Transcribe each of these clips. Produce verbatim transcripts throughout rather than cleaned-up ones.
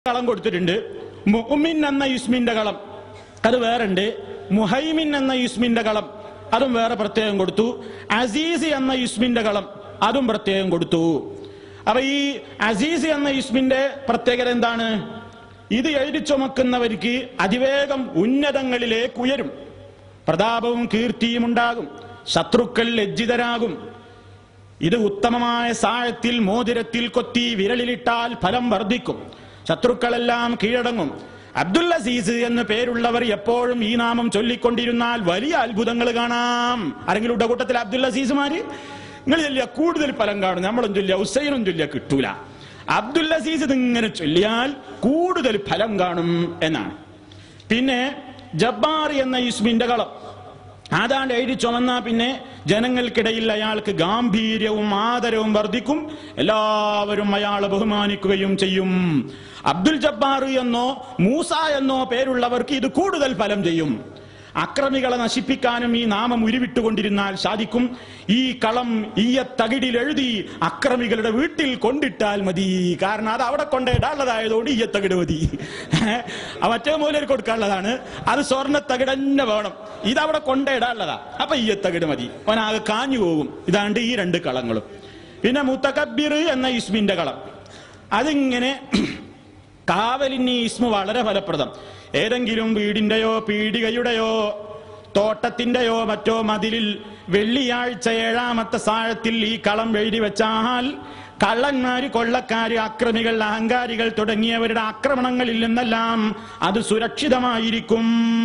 കളം കൊടുത്തിട്ടുണ്ട്. മുഅ്മിൻ എന്ന ഇസ്മിന്റെ കളം അത് വേറുണ്ട്. മുഹൈമിൻ എന്ന ഇസ്മിന്റെ കളം അതും വേറെ പ്രത്യേകം കൊടുത്തു. അസീസ് എന്ന ഇസ്മിന്റെ കളം അതും പ്രത്യേകം കൊടുത്തു. അപ്പൊ ഈ അസീസ് എന്ന ഇസ്മിന്റെ പ്രത്യേകത എന്താണ്? ഇത് എഴുതി ചുമക്കുന്നവർക്ക് അതിവേഗം ഉന്നതങ്ങളിലേക്ക് ഉയരും, പ്രതാപവും കീർത്തിയും ഉണ്ടാകും, ശത്രുക്കൾ ലജ്ജിതരാകും. ഇത് ഉത്തമമായ സാഴത്തിൽ മോതിരത്തിൽ കൊത്തി വിരലിലിട്ടാൽ ഫലം വർദ്ധിക്കും, ശത്രുക്കളെല്ലാം കീഴടങ്ങും. അബ്ദുൽ അസീസ് എന്ന് പേരുള്ളവർ എപ്പോഴും ഈ നാമം ചൊല്ലിക്കൊണ്ടിരുന്നാൽ വലിയ അത്ഭുതങ്ങൾ കാണാം. ആരെങ്കിലും ഉണ്ട കൂട്ടത്തിൽ അബ്ദുൽ അസീസുമാര്? നിങ്ങൾ ചൊല്ലിയ കൂടുതൽ ഫലം കാണും. നമ്മളും ചൊല്ലിയ ഹുസൈനും ചൊല്ലിയ കിട്ടൂല. അബ്ദുൽ അസീസ് ഇതിങ്ങനെ ചൊല്ലിയാൽ കൂടുതൽ ഫലം കാണും എന്നാണ്. പിന്നെ ജബ്ബാർ എന്ന ഇസ്മിന്റെ കളം അതാണ്ട് എഴുതി ചുമന്നാ പിന്നെ ജനങ്ങൾക്കിടയിൽ അയാൾക്ക് ഗാംഭീര്യവും ആദരവും വർദ്ധിക്കും, എല്ലാവരും അയാളെ ബഹുമാനിക്കുകയും ചെയ്യും. അബ്ദുൽ ജബ്ബാർ എന്നോ മൂസ എന്നോ പേരുള്ളവർക്ക് ഇത് കൂടുതൽ ഫലം ചെയ്യും. അക്രമികളെ നശിപ്പിക്കാനും ഈ നാമം ഉരുവിട്ടുകൊണ്ടിരുന്നാൽ സാധിക്കും. ഈ കളം ഈയത്തകിടിൽ എഴുതി അക്രമികളുടെ വീട്ടിൽ കൊണ്ടിട്ടാൽ മതി. കാരണം അത് അവിടെ കൊണ്ടിടാനുള്ളതായതുകൊണ്ട് ഈയത്തകിട് മതി. മറ്റേ മൂലയിൽ കൊടുക്കാനുള്ളതാണ്, അത് സ്വർണ്ണത്തകിട് തന്നെ വേണം. ഇതവിടെ കൊണ്ടിടാനുള്ളതാ, അപ്പൊ ഈയത്തകിട് മതി. അവനാകെ കാഞ്ഞു പോകും. ഇതാണ്ട് ഈ രണ്ട് കളങ്ങളും. പിന്നെ മുത്തകബ്ബിർ എന്ന ഇസ്മിന്റെ കളം അതിങ്ങനെ കാവലിന് ഈ ഇസ്മു വളരെ ഫലപ്രദം. ഏതെങ്കിലും വീടിന്റെയോ പീടികയുടെയോ തോട്ടത്തിന്റെയോ മറ്റോ മതിലിൽ വെള്ളിയാഴ്ച ഏഴാമത്തെ സാഴത്തിൽ ഈ കളം എഴുതി വെച്ചാൽ കള്ളന്മാര്, കൊള്ളക്കാര്, അക്രമികൾ, അഹങ്കാരികൾ തുടങ്ങിയവരുടെ ആക്രമണങ്ങളിൽ നിന്നെല്ലാം അത് സുരക്ഷിതമായിരിക്കും.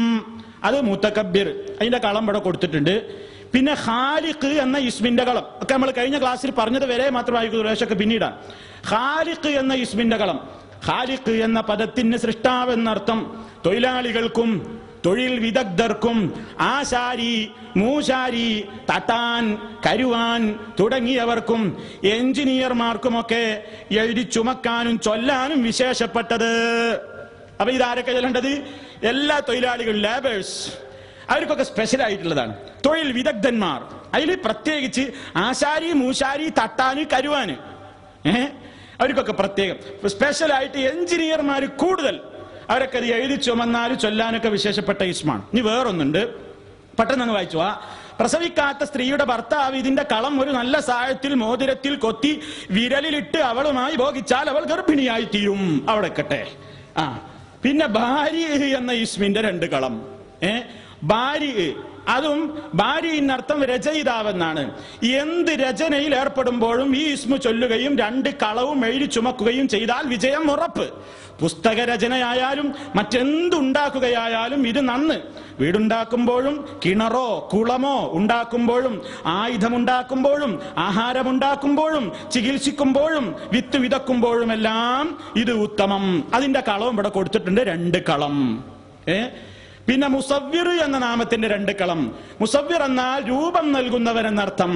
അത് മുത്തകബ്ബിർ. അതിന്റെ കളം ഇവിടെ കൊടുത്തിട്ടുണ്ട്. പിന്നെ ഖാലിഖ് എന്ന ഇസ്മിന്റെ കളം ഒക്കെ നമ്മൾ കഴിഞ്ഞ ക്ലാസ്സിൽ പറഞ്ഞത് വരെ മാത്രമായിരിക്കും, കുറേശ്ശൊക്കെ പിന്നീടാണ്. ഖാലിഖ് എന്ന ഇസ്മിന്റെ കളം, ഖാലിഖ് എന്ന പദത്തിന് സൃഷ്ടാവ് എന്നർത്ഥം. തൊഴിലാളികൾക്കും തൊഴിൽ വിദഗ്ധർക്കും ആശാരി, മൂശാരി, തട്ടാൻ, കരുവാൻ തുടങ്ങിയവർക്കും എഞ്ചിനീയർമാർക്കുമൊക്കെ എഴുതി ചുമക്കാനും ചൊല്ലാനും വിശേഷപ്പെട്ടത്. അപ്പൊ ഇതാരൊക്കെ ചൊല്ലേണ്ടത്? എല്ലാ തൊഴിലാളികളും, ലേബേഴ്സ്, അവർക്കൊക്കെ സ്പെഷ്യൽ ആയിട്ടുള്ളതാണ്. തൊഴിൽ വിദഗ്ധന്മാർ, അതിൽ പ്രത്യേകിച്ച് ആശാരി, മൂശാരി, തട്ടാന്, കരുവാന്, ഏഹ് അവർക്കൊക്കെ പ്രത്യേകം സ്പെഷ്യലായിട്ട്. എഞ്ചിനീയർമാർ കൂടുതൽ, അവരൊക്കെ അത് എഴുതി ചുമന്നാല് ചൊല്ലാനൊക്കെ വിശേഷപ്പെട്ട ഇസ്മാണ്. ഇനി വേറൊന്നുണ്ട്, പെട്ടെന്ന് വായിച്ചു. ആ പ്രസവിക്കാത്ത സ്ത്രീയുടെ ഭർത്താവ് ഇതിന്റെ കളം ഒരു നല്ല സാഴത്തിൽ മോതിരത്തിൽ കൊത്തി വിരലിലിട്ട് അവളുമായി ഭോഗിച്ചാൽ അവൾ ഗർഭിണിയായി തീരും. അവിടെ കട്ടെ. ആ പിന്നെ ഭാര്യ എന്ന ഇസ്മിന്റെ രണ്ട് കളം. ഏ ഭാര്യ, അതും ഭാര്യയിനർത്ഥം രചയിതാവെന്നാണ്. എന്ത് രചനയിൽ ഏർപ്പെടുമ്പോഴും ഈ ഇസ്മു ചൊല്ലുകയും രണ്ട് കളവും എഴുതി ചുമക്കുകയും ചെയ്താൽ വിജയം ഉറപ്പ്. പുസ്തക രചനയായാലും മറ്റെന്തുണ്ടാക്കുകയായാലും ഇത് നന്ന്. വീടുണ്ടാക്കുമ്പോഴും കിണറോ കുളമോ ഉണ്ടാക്കുമ്പോഴും ആയുധമുണ്ടാക്കുമ്പോഴും ആഹാരമുണ്ടാക്കുമ്പോഴും ചികിത്സിക്കുമ്പോഴും വിത്ത് വിതക്കുമ്പോഴുമെല്ലാം ഇത് ഉത്തമം. അതിന്റെ കളവും ഇവിടെ കൊടുത്തിട്ടുണ്ട്, രണ്ട് കളം. ഏ പിന്നെ മുസവ്വിർ എന്ന നാമത്തിന്റെ രണ്ട് കളം. മുസവ്വിർ എന്നാൽ രൂപം നൽകുന്നവരെന്നർത്ഥം.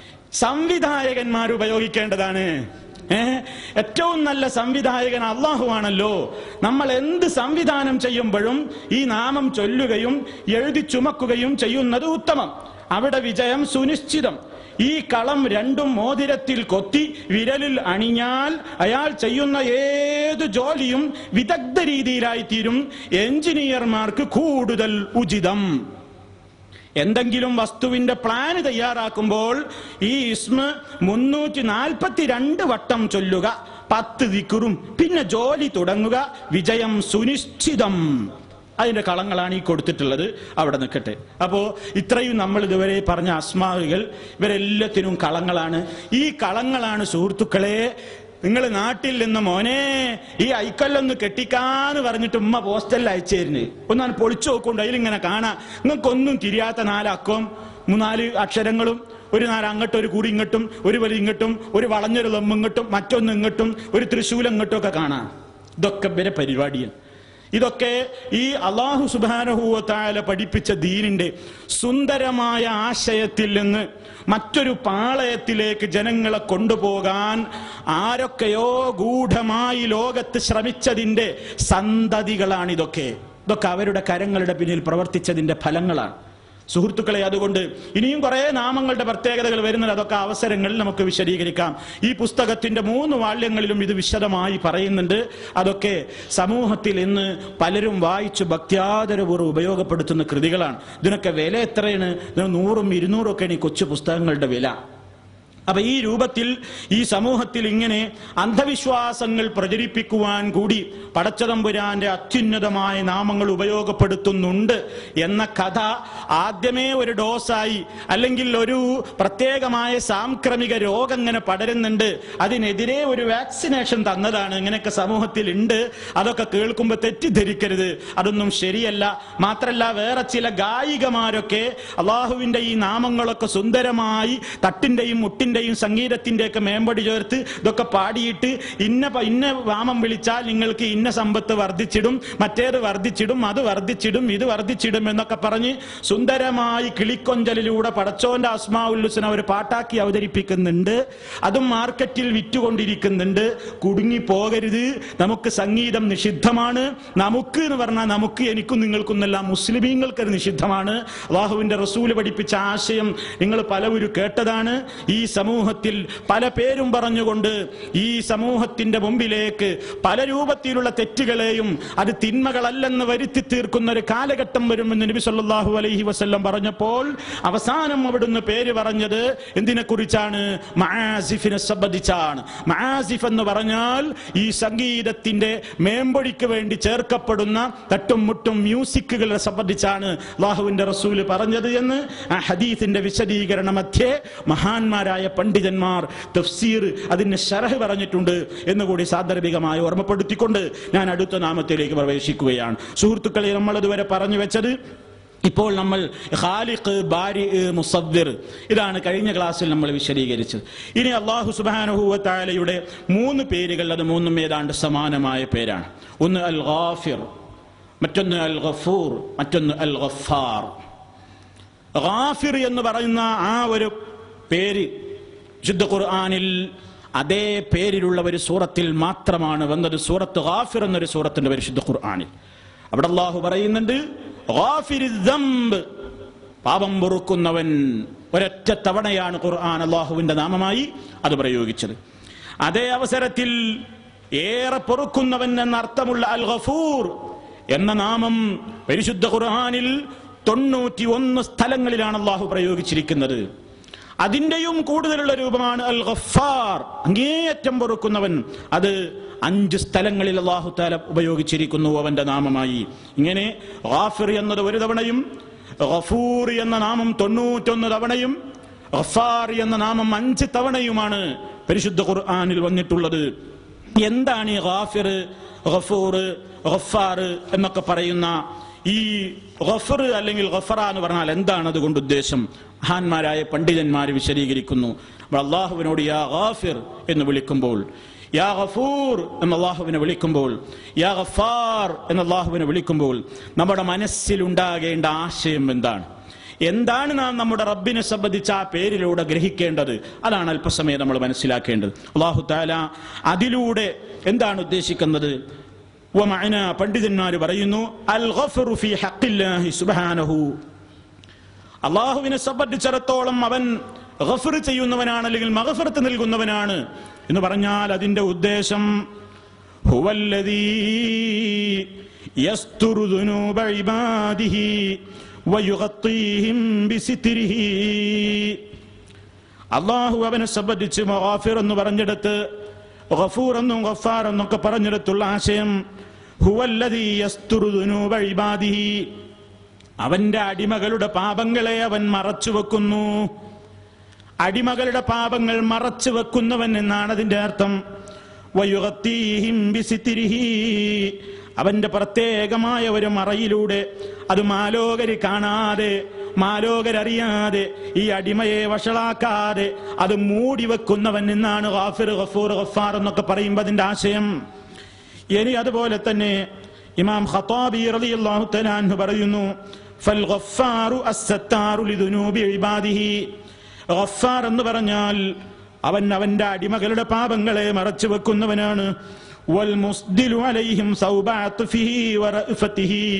സംവിധായകന്മാർ ഉപയോഗിക്കേണ്ടതാണ്. ഏഹ് ഏറ്റവും നല്ല സംവിധായകൻ അള്ളാഹു ആണല്ലോ. നമ്മൾ എന്ത് സംവിധാനം ചെയ്യുമ്പോഴും ഈ നാമം ചൊല്ലുകയും എഴുതി ചുമക്കുകയും ചെയ്യുന്നത് ഉത്തമം. അവിടെ വിജയം സുനിശ്ചിതം. ഈ കളം രണ്ടും മോതിരത്തിൽ കൊത്തി വിരലിൽ അണിഞ്ഞാൽ അയാൾ ചെയ്യുന്ന ഏത് ജോലിയും വിദഗ്ധ രീതിയിലായി തീരും. എഞ്ചിനീയർമാർക്ക് കൂടുതൽ ഉചിതം. എന്തെങ്കിലും വസ്തുവിന്റെ പ്ലാന് തയ്യാറാക്കുമ്പോൾ ഈ ഇസ്മ മുന്നൂറ്റി നാൽപ്പത്തി രണ്ട് വട്ടം ചൊല്ലുക, പത്ത് ദിക്റും, പിന്നെ ജോലി തുടങ്ങുക, വിജയം സുനിശ്ചിതം. അതിന്റെ കളങ്ങളാണ് ഈ കൊടുത്തിട്ടുള്ളത്. അവിടെ നിൽക്കട്ടെ. അപ്പോ ഇത്രയും നമ്മൾ ഇതുവരെ പറഞ്ഞ അസ്മാകൾ ഇവരെല്ലാത്തിനും കളങ്ങളാണ്. ഈ കളങ്ങളാണ് സുഹൃത്തുക്കളെ നിങ്ങൾ നാട്ടിൽ നിന്ന് മോനെ ഈ ഐക്കല്ലൊന്ന് കെട്ടിക്കാന്ന് പറഞ്ഞിട്ട് ഉമ്മ പോസ്റ്റലിൽ അയച്ചേരുന്നു. ഒന്നാണ് പൊളിച്ചു നോക്കൊണ്ട് അതിലിങ്ങനെ കാണാം. നിങ്ങൾക്കൊന്നും തിരിയാത്ത നാലക്കവും മൂന്നാല് അക്ഷരങ്ങളും, ഒരു നാല് അങ്ങോട്ടും ഒരു കൂടി ഇങ്ങോട്ടും, ഒരു വരി ഇങ്ങോട്ടും, ഒരു വളഞ്ഞൊരു ലമ്മ ഇങ്ങോട്ടും, മറ്റൊന്ന് ഇങ്ങോട്ടും, ഒരു തൃശൂലം ഇങ്ങോട്ടും ഒക്കെ കാണാം. ഇതൊക്കെ വരെ പരിപാടിയാണ്. ഇതൊക്കെ ഈ അല്ലാഹു സുബ്ഹാനഹു വ തആല പഠിപ്പിച്ച ദീനിന്റെ സുന്ദരമായ ആശയത്തിൽ നിന്ന് മറ്റൊരു പാളയത്തിലേക്ക് ജനങ്ങളെ കൊണ്ടുപോകാൻ ആരൊക്കെയോ ഗൂഢമായി ലോകത്ത് ശ്രമിച്ചതിന്റെ സന്തതികളാണ് ഇതൊക്കെ. ഇതൊക്കെ അവരുടെ കരങ്ങളുടെ പിന്നിൽ പ്രവർത്തിച്ചതിന്റെ ഫലങ്ങളാണ്. സുഹൃത്തുക്കളെ, അതുകൊണ്ട് ഇനിയും കുറെ നാമങ്ങളുടെ പ്രത്യേകതകൾ വരുന്നത്, അതൊക്കെ അവസരങ്ങളിൽ നമുക്ക് വിശദീകരിക്കാം. ഈ പുസ്തകത്തിന്റെ മൂന്ന് വാള്യങ്ങളിലും ഇത് വിശദമായി പറയുന്നുണ്ട്. അതൊക്കെ സമൂഹത്തിൽ ഇന്ന് പലരും വായിച്ച് ഭക്ത്യാദരപൂർവ്വം ഉപയോഗപ്പെടുത്തുന്ന കൃതികളാണ്. ഇതിനൊക്കെ വില എത്രയാണ്? നൂറും ഇരുന്നൂറും ഒക്കെയാണ് ഈ കൊച്ചു പുസ്തകങ്ങളുടെ വില. അപ്പൊ ഈ രൂപത്തിൽ ഈ സമൂഹത്തിൽ ഇങ്ങനെ അന്ധവിശ്വാസങ്ങൾ പ്രചരിപ്പിക്കുവാൻ കൂടി പടച്ചതമ്പുരാന്റെ അത്യുന്നതമായ നാമങ്ങൾ ഉപയോഗപ്പെടുത്തുന്നുണ്ട് എന്ന കഥ ആദ്യമേ ഒരു ഡോസായി, അല്ലെങ്കിൽ ഒരു പ്രത്യേകമായ സാംക്രമിക രോഗം ഇങ്ങനെ പടരുന്നുണ്ട്, അതിനെതിരെ ഒരു വാക്സിനേഷൻ തന്നതാണ്, ഇങ്ങനെയൊക്കെ സമൂഹത്തിൽ ഉണ്ട്, അതൊക്കെ കേൾക്കുമ്പോൾ തെറ്റിദ്ധരിക്കരുത്, അതൊന്നും ശരിയല്ല. മാത്രല്ല, വേറെ ചില ഗായികമാരൊക്കെ അള്ളാഹുവിന്റെ ഈ നാമങ്ങളൊക്കെ സുന്ദരമായി തട്ടിന്റെയും മുട്ടിന്റെ സംഗീതത്തിന്റെ ഒക്കെ മേമ്പടി ചേർത്ത് ഇതൊക്കെ പാടിയിട്ട് ഇന്ന ഇന്ന നാമം വിളിച്ചാൽ നിങ്ങൾക്ക് ഇന്ന സമ്പത്ത് വർദ്ധിച്ചിടും, മറ്റേത് വർദ്ധിച്ചിടും, അത് വർദ്ധിച്ചിടും, ഇത് വർദ്ധിച്ചിടും എന്നൊക്കെ പറഞ്ഞ് സുന്ദരമായി കിളിക്കൊഞ്ചലിലൂടെ പടച്ചോന്റെ അസ്മാഉൽ ഹുസ്ന ഒരു പാട്ടാക്കി അവതരിപ്പിക്കുന്നുണ്ട്. അതും മാർക്കറ്റിൽ വിറ്റുകൊണ്ടിരിക്കുന്നുണ്ട്. കുടുങ്ങി പോകരുത്. നമുക്ക് സംഗീതം നിഷിദ്ധമാണ്. നമുക്ക് എന്ന് പറഞ്ഞാൽ നമുക്ക്, എനിക്കും നിങ്ങൾക്കുന്നെല്ലാം മുസ്ലിമീങ്ങൾക്ക് അത് നിഷിദ്ധമാണ്. അല്ലാഹുവിന്റെ റസൂൽ പഠിപ്പിച്ച ആശയം നിങ്ങൾ പലവരും കേട്ടതാണ്. ഈ സമൂഹത്തിൽ പല പേരും പറഞ്ഞുകൊണ്ട് ഈ സമൂഹത്തിന്റെ മുമ്പിലേക്ക് പല രൂപത്തിലുള്ള തെറ്റുകളെയും അത് തിന്മകളല്ലെന്ന് വരുത്തി തീർക്കുന്ന ഒരു കാലഘട്ടം വരുമെന്ന് നബി സല്ലല്ലാഹു അലൈഹി വസല്ലം പറഞ്ഞപ്പോൾ അവസാനം അവിടുന്ന് പേര് പറഞ്ഞത് എന്തിനെ കുറിച്ചാണ്? മആസിഫിനെ സംബന്ധിച്ചാണ്. മആസിഫ് എന്ന് പറഞ്ഞാൽ ഈ സംഗീതത്തിന്റെ മേമ്പൊടിക്ക് വേണ്ടി ചേർക്കപ്പെടുന്ന തട്ടും മുട്ടും മ്യൂസിക്കുകളെ സംബന്ധിച്ചാണ് അല്ലാഹുവിന്റെ റസൂൽ പറഞ്ഞത് എന്ന് ആ ഹദീസിന്റെ വിശദീകരണ മധ്യേ മഹാന്മാരായ പണ്ഡിതന്മാർ തഫ്സീർ അതിന് ശറഹ് പറഞ്ഞിട്ടുണ്ട് എന്നുകൂടി സാന്ദർഭികമായി ഓർമ്മപ്പെടുത്തിക്കൊണ്ട് ഞാൻ അടുത്ത നാമത്തിലേക്ക് പ്രവേശിക്കുകയാണ്. സുഹൃത്തുക്കളെ, നമ്മൾ ഇതുവരെ പറഞ്ഞു വെച്ചത്, ഇപ്പോൾ നമ്മൾ ഖാലിഖ്, ബാരി, മുസവ്വിർ, ഇതാണ് കഴിഞ്ഞ ക്ലാസ്സിൽ നമ്മൾ വിശദീകരിച്ചത്. ഇനി അല്ലാഹു സുബ്ഹാനഹു വ തആലയുടെ മൂന്ന് പേരുകൾ, അത് മൂന്നും ഏതാണ്ട് സമാനമായ പേരാണ്. ഒന്ന് അൽ ഗാഫിർ, മറ്റൊന്ന് അൽ ഗഫൂർ, മറ്റൊന്ന് അൽ ഗഫാർ. ഗാഫിർ എന്ന് പറയുന്ന ആ ഒരു പേര് വിശുദ്ധ ഖുർആനിൽ അതേ പേരിലുള്ള ഒരു സൂറത്തിൽ മാത്രമാണ് വന്നത്. സൂറത്ത് ഗാഫിർ എന്നൊരു സൂറത്തിന്റെ പരിശുദ്ധ ഖുർആനിൽ അവിടെ അല്ലാഹു പറയുന്നുണ്ട്, ഗാഫിരിദ് ദംബ്, പാപം പൊറുക്കുന്നവൻ. ഒരൊറ്റ തവണയാണ് ഖുർആൻ അല്ലാഹുവിന്റെ നാമമായി അത് പ്രയോഗിച്ചത്. അതേ അവസരത്തിൽ ഏറെ പൊറുക്കുന്നവൻ എന്നർത്ഥമുള്ള അൽ ഗഫൂർ എന്ന നാമം പരിശുദ്ധ ഖുർആനിൽ തൊണ്ണൂറ്റി ഒന്ന് സ്ഥലങ്ങളിലാണ് അല്ലാഹു പ്രയോഗിച്ചിരിക്കുന്നത്. അതിന്റെയും കൂടുതലുള്ള രൂപമാണ് അൽ ഗഫാർ, അങ്ങേയറ്റം പൊറുക്കുന്നവൻ. അത് അഞ്ച് സ്ഥലങ്ങളിൽ അല്ലാഹു തആല ഉപയോഗിച്ചിരിക്കുന്നു അവന്റെ നാമമായി. ഇങ്ങനെ ഗാഫിർ എന്നത് ഒരു തവണയും, ഗഫൂർ എന്ന നാമം തൊണ്ണൂറ്റൊന്ന് തവണയും, ഗഫാർ എന്ന നാമം അഞ്ച് തവണയുമാണ് പരിശുദ്ധ ഖുർആനിൽ വന്നിട്ടുള്ളത്. എന്താണ് ഈ ഗാഫിർ, ഗഫൂർ, ഗഫാർ എന്നൊക്കെ പറയുന്ന ഈ ഗഫർ അല്ലെങ്കിൽ ഗഫറ എന്ന് പറഞ്ഞാൽ എന്താണ് അതുകൊണ്ട് ഉദ്ദേശം? മഹാന്മാരായ പണ്ഡിതന്മാർ വിശദീകരിക്കുന്നു. അല്ലാഹുവിനോട് യാ ഗാഫിർ എന്ന് വിളിക്കുമ്പോൾ, യാ ഗഫൂർ എന്ന് അല്ലാഹുവിനെ വിളിക്കുമ്പോൾ, യാ ഗഫാർ എന്ന് അല്ലാഹുവിനെ വിളിക്കുമ്പോൾ നമ്മുടെ മനസ്സിലുണ്ടാകേണ്ട ആശയം എന്താണ്? എന്താണ് നാം നമ്മുടെ റബ്ബിനെ സംബന്ധിച്ച് ആ പേരിലൂടെ ഗ്രഹിക്കേണ്ടത്? അതാണ് അല്പസമയം നമ്മൾ മനസ്സിലാക്കേണ്ടത്. അല്ലാഹു തആല അതിലൂടെ എന്താണ് ഉദ്ദേശിക്കുന്നത്? വമഅന, പണ്ഡിതന്മാർ പറയുന്നു, അൽ ഗഫറു ഫീ ഹഖില്ലാഹി സുബ്ഹാനഹു, അല്ലാഹുവിനെ സംബന്ധിച്ചിടത്തോളം അവൻ ഗഫർ ചെയ്യുന്നവനാണ്, അല്ലെങ്കിൽ മഗ്ഫിറത്ത് നൽകുന്നവനാണ് എന്ന് പറഞ്ഞാൽ അതിന്റെ ഉദ്ദേശം ഹുവല്ലദീ യസ്തുറു ദുനൂബ ഇബാദിഹി വയുഗത്തീഹിം ബിസിത്രിഹി. അല്ലാഹു അവനെ സംബന്ധിച്ച് ഗാഫിർ എന്ന് പറഞ്ഞെടുത്ത് ഗഫൂർ എന്നും ഗഫാർ എന്നൊക്കെ പറഞ്ഞെടുത്തുള്ള ആശയം ഹുവല്ലദീ യസ്തുറു ദുനൂബ ഇബാദിഹി, അവന്റെ അടിമകളുടെ പാപങ്ങളെ അവൻ മറച്ചു വെക്കുന്നു. അടിമകളുടെ പാപങ്ങൾ മറച്ചു വെക്കുന്നവൻ എന്നാണ് അതിന്റെ അർത്ഥം. വയുഗത്തീഹിം ബിസിത്രിഹി, അവന്റെ പ്രത്യേകമായ ഒരു മറയിലൂടെ, അത് മാലോകര് കാണാതെ, മാലോകരറിയാതെ, ഈ അടിമയെ വഷളാക്കാതെ അത് മൂടി വെക്കുന്നവൻ എന്നാണ് ഗാഫിർ, ഗഫൂർ, ഗഫാർ എന്നൊക്കെ പറയുമ്പോൾ അതിന്റെ ആശയം. ഇനി അതുപോലെ തന്നെ ഇമാം ഖത്താബി റളിയല്ലാഹു തആല അൻഹു പറയുന്നു, ഫൽ ഗഫാറു അസ്സത്താറു ലിദുനൂബി ഇബാദിഹി. ഗഫാർ എന്ന് പറഞ്ഞാൽ അവൻ അവന്റെ അടിമകളുടെ പാപങ്ങളെ മറച്ചു വെക്കുന്നവനാണ്. വൽ മുസ്ദിലു അലൈഹിം സൗബഅത്ഫിഹി വറഅഫതിഹി,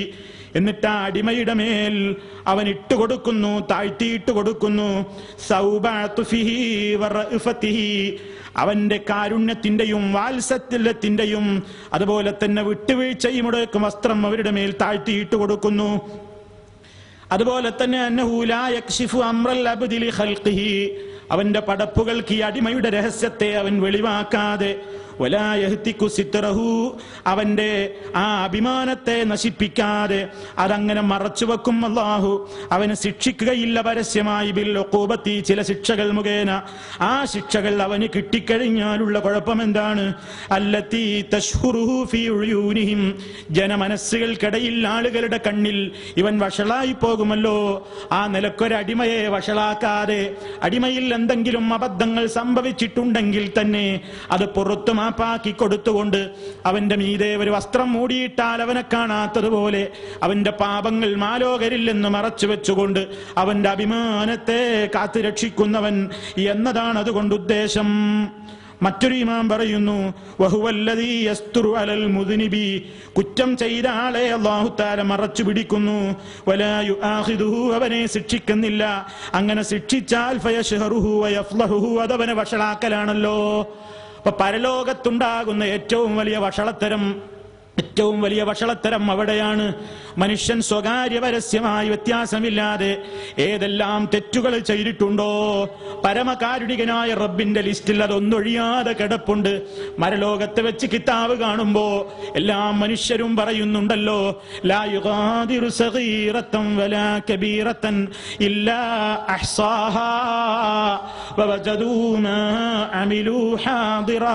എന്നിട്ട് ആ അടിമയുടെ മേൽ അവൻ ഇട്ടുകൊടുക്കുന്നു, താഴ്ത്തിയിട്ട് കൊടുക്കുന്നു. സൗബഅതുഫിഹി വറഅഫതിഹി, അവന്റെ കാരുണ്യത്തിന്റെയും വാത്സല്യത്തിന്റെയും അതുപോലെ തന്നെ വിട്ടുവീഴ്ചയുമുടക്കും വസ്ത്രം അവരുടെ മേൽ താഴ്ത്തിയിട്ട് കൊടുക്കുന്നു. അതുപോലെ തന്നെ അന്നഹു ലാ യക്ഷിഫു അംറൽ അബ്ദി ലി ഖൽഖിഹി, അവന്റെ പടപ്പുകൾക്ക് ഈ അടിമയുടെ രഹസ്യത്തെ അവൻ വെളിവാക്കാതെ, വലാ യഹ്തികു സിത്രഹു, അവന്റെ ആ അഭിമാനത്തെ നശിപ്പിക്കാതെ അതങ്ങനെ മറച്ചു വെക്കും. അല്ലാഹു അവനെ ശിക്ഷിക്കുകയില്ല പരസ്യമായി ബിൽ ഉഖൂബത്തി, ചില ശിക്ഷകൾ മുഖേന. ആ ശിക്ഷകൾ അവന് കിട്ടിക്കഴിഞ്ഞാലുള്ള കുഴപ്പം എന്താണ്? അല്ലത്തി തശ്ഹുറുഹു ഫീ ഉയൂനിഹിം, ജനമനസ്സുകൾക്കിടയിൽ ആളുകളുടെ കണ്ണിൽ ഇവൻ വഷളായി പോകുമല്ലോ. ആ നിലക്കൊരടിമയെ വഷളാക്കാതെ, അടിമയിൽ എന്തെങ്കിലും അബദ്ധങ്ങൾ സംഭവിച്ചിട്ടുണ്ടെങ്കിൽ തന്നെ അത് പുറത്തു മാപ്പാക്കി കൊടുത്തുകൊണ്ട് അവന്റെ മീതെ ഒരു വസ്ത്രം മൂടിയിട്ടാൽ അവനെ കാണാത്തതുപോലെ അവന്റെ പാപങ്ങൾ മാലോകരിൽ നിന്ന് മറച്ചു വെച്ചുകൊണ്ട് അവന്റെ അഭിമാനത്തെ കാത്തുരക്ഷിക്കുന്നവൻ എന്നതാണ് അതുകൊണ്ട് ഉദ്ദേശം. മറ്റൊരു ഇമാം പറയുന്നു, വഹുവല്ലദീ യസ്തുറു അലൽ മുദ്നിബി, കുറ്റം ചെയ്ത ആളെ അല്ലാഹു തആല മറച്ചു പിടിക്കുന്നു. വലാ യുആഖിദുഹു, അവനെ ശിക്ഷിക്കുന്നില്ല. അങ്ങനെ ശിക്ഷിച്ചാൽ ഫയശ്ഹറുഹു വയഫ്ളഹുഹു, അതവനെ വഷളാക്കലാണല്ലോ. അപ്പൊ പരലോകത്തുണ്ടാകുന്ന ഏറ്റവും വലിയ വഷളത്തരം ഏറ്റവും വലിയ വഷളത്തരം അവിടെയാണ്. മനുഷ്യൻ സ്വകാര്യ പരസ്യമായി വ്യത്യാസമില്ലാതെ ഏതെല്ലാം തെറ്റുകൾ ചെയ്തിട്ടുണ്ടോ പരമകാരുണികനായ റബ്ബിന്റെ ലിസ്റ്റിൽ അതൊന്നൊഴിയാതെ കിടപ്പുണ്ട്. മരലോകത്ത് വെച്ച് കിതാബ് കാണുമ്പോ എല്ലാ മനുഷ്യരും പറയുന്നുണ്ടല്ലോ, ലാ യുഗാദിറു സഗീറതൻ വലാ കബീറതൻ ഇല്ലാ അഹ്സാഹാ വവജദൂ മാ അമിലൂ ഹാദിറാ.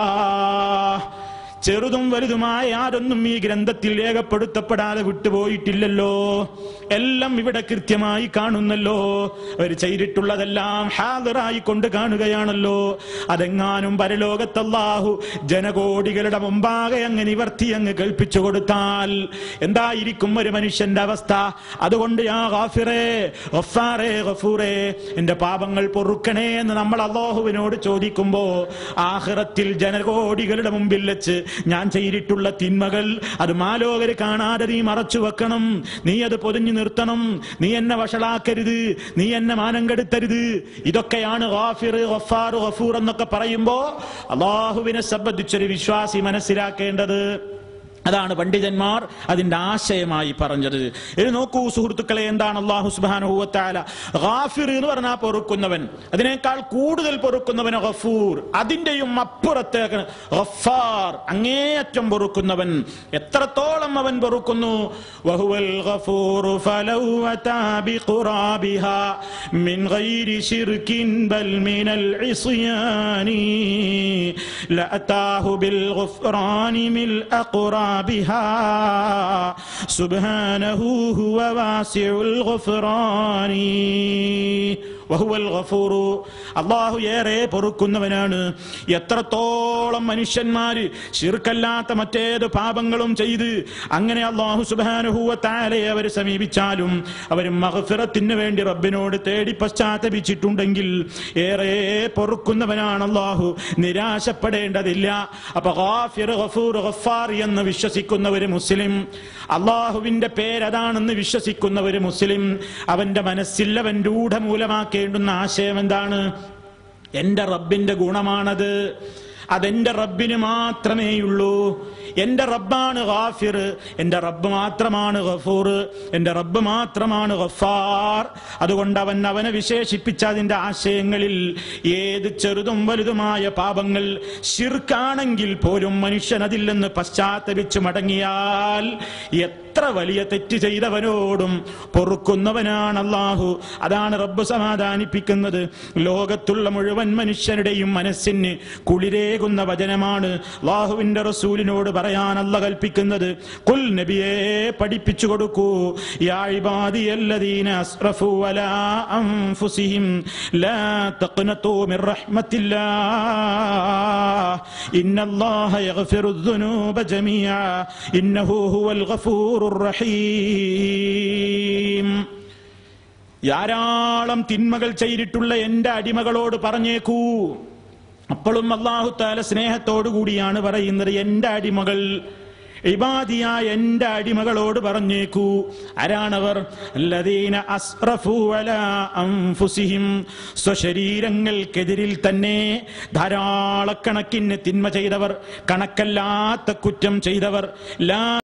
ചെറുതും വലുതുമായ ആരൊന്നും ഈ ഗ്രന്ഥത്തിൽ രേഖപ്പെടുത്തപ്പെടാതെ വിട്ടുപോയിട്ടില്ലല്ലോ. എല്ലാം ഇവിടെ കൃത്യമായി കാണുന്നല്ലോ. അവർ ചെയ്തിട്ടുള്ളതെല്ലാം ഹാദിറായി കൊണ്ട് കാണുകയാണല്ലോ. അതെങ്ങാനും പരലോകത്ത് അല്ലാഹു ജനകോടികളുടെ മുമ്പാകെ അങ്ങ് നിവർത്തി അങ്ങ് കൽപ്പിച്ചു കൊടുത്താൽ എന്തായിരിക്കും ഒരു മനുഷ്യന്റെ അവസ്ഥ? അതുകൊണ്ട് യാ ഗാഫിറേ ഗഫാറേ ഗഫൂറേ, എന്റെ പാപങ്ങൾ പൊറുക്കണേ എന്ന് നമ്മൾ അല്ലാഹുവിനോട് ചോദിക്കുമ്പോ ആഖിറത്തിൽ ജനകോടികളുടെ മുമ്പിൽ വെച്ച് ഞാൻ ചെയ്തിട്ടുള്ള തിന്മകൾ അത് മാലോകര് കാണാതെ നീ മറച്ചു വെക്കണം, നീ അത് പൊതിഞ്ഞു നിർത്തണം, നീ എന്നെ വഷളാക്കരുത്, നീ എന്നെ മാനം കെടുത്തരുത്. ഇതൊക്കെയാണ് ഗാഫിർ ഗഫാർ ഗഫൂർ എന്നൊക്കെ പറയുമ്പോ അല്ലാഹുവിനെ സംബന്ധിച്ചൊരു വിശ്വാസി മനസ്സിലാക്കേണ്ടത്. അതാണ് പണ്ഡിതന്മാർ അതിന്റെ ആശയമായി പറഞ്ഞത്. ഇനി നോക്കൂ സുഹൃത്തുക്കളെ, എന്താണ് അല്ലാഹു സുബ്ഹാനഹു വ തആല ഗാഫിർ എന്ന് പറഞ്ഞാൽ പൊറുക്കുന്നവൻ, അതിനേക്കാൾ കൂടുതൽ പൊറുക്കുന്നവൻ ഗഫൂർ, അതിന്റെയും അപ്പുറത്തേക്ക് ഗഫാർ, അങ്ങേയറ്റം പൊറുക്കുന്നവൻ. എത്രത്തോളം അവൻ പൊറുക്കുന്നു? വഹുവൽ ഗഫൂറു ഫലൗ അതാ ബിഖുറാബിഹാ മിൻ ഗൈരി ശിർകിൻ ബൽ മിനൽ ഇസ്യാനി ലഅതാഹു ബിൽ ഗുഫ്റാനി മിൽ അഖ്റാ بها سبحانه هو واسع الغفران وهو الغفور. അല്ലാഹു ഏറെ പൊറുക്കുന്നവനാണ്. എത്രത്തോളം മനുഷ്യന്മാര് ശിർക്കല്ലാത്ത മറ്റേത് പാപങ്ങളും ചെയ്ത് അങ്ങനെ അല്ലാഹു സുബ്ഹാനഹു വ തആലയെ അവർ സമീപിച്ചാലും അവർ മഗ്ഫിറത്തിന് വേണ്ടി റബ്ബിനോട് തേടി പശ്ചാത്തപിച്ചിട്ടുണ്ടെങ്കിൽ ഏറെ പൊറുക്കുന്നവനാണ് അല്ലാഹു, നിരാശപ്പെടേണ്ടതില്ല. അപ്പൊ ഗാഫിർ ഗഫൂർ ഗഫാർ എന്ന് വിശ്വസിക്കുന്ന ഒരു മുസ്ലിം, അള്ളാഹുവിന്റെ പേരതാണെന്ന് വിശ്വസിക്കുന്ന ഒരു മുസ്ലിം, അവന്റെ മനസ്സിൽ അവൻ രൂഢമൂലമാക്കേണ്ടുന്ന ആശയം എന്താണ്? എന്റെ റബ്ബിന്റെ ഗുണമാണത്, അതെന്റെ റബ്ബിന് മാത്രമേയുള്ളൂ. എന്റെ റബ്ബാണ് ഗാഫിർ, എന്റെ റബ്ബ് മാത്രമാണ് ഗഫൂർ, എന്റെ റബ്ബ് മാത്രമാണ് ഗഫാർ. അതുകൊണ്ട് അവൻ അവനെ വിശേഷിപ്പിച്ച അതിന്റെ ആശയങ്ങളിൽ ഏത് ചെറുതും വലുതുമായ പാപങ്ങൾ ശിർക്കാണെങ്കിൽ പോലും മനുഷ്യൻ അതിൽ നിന്ന് പശ്ചാത്തപിച്ചു മടങ്ങിയാൽ എത്ര വലിയ തെറ്റ് ചെയ്തവനോടും പൊറുക്കുന്നവനാണ് അല്ലാഹു. അതാണ് റബ്ബ് സമാധാനിപ്പിക്കുന്നത്. ലോകത്തുള്ള മുഴുവൻ മനുഷ്യരുടെയും മനസ്സിന് കുളിരേകുന്ന വചനമാണ് അല്ലാഹുവിന്റെ റസൂലിനോട് പറയാൻ അല്ലാഹു കൽപ്പിക്കുന്നത്. ഖുൽ, നബിയെ പഠിപ്പിച്ചു കൊടുക്കൂ, യാ ഇബാദിയല്ലദീന അസ്റഫു അലാ അൻഫുസിഹിം ലാ തഖ്നതു മിർ റഹ്മത്തില്ലാഹ് ഇന്നല്ലാഹ യഗ്ഫിറുദ് ദുനൂബ ജമീഅ ഇന്നഹു ഹുവൽ ഗഫൂറുർ റഹീം. ധാരാളം തിന്മകൾ ചെയ്തിട്ടുള്ള എന്റെ അടിമകളോട് പറഞ്ഞേക്കൂ. അപ്പോഴും അല്ലാഹു തആല സ്നേഹത്തോടു കൂടിയാണ് പറയുന്നത്, എന്റെ അടിമകൾ, ഇബാദിയായ എന്റെ അടിമകളോട് പറഞ്ഞേക്കൂ. ആരാണവർ? അല്ലദീന അസ്റഫു അലാ അൻഫുസിഹിം, സ്വശരീരങ്ങൾക്കെതിരിൽ തന്നെ ധാരാളക്കണക്കിന് തിന്മ ചെയ്തവർ, കണക്കല്ലാത്ത കുറ്റം ചെയ്തവർ. ലാ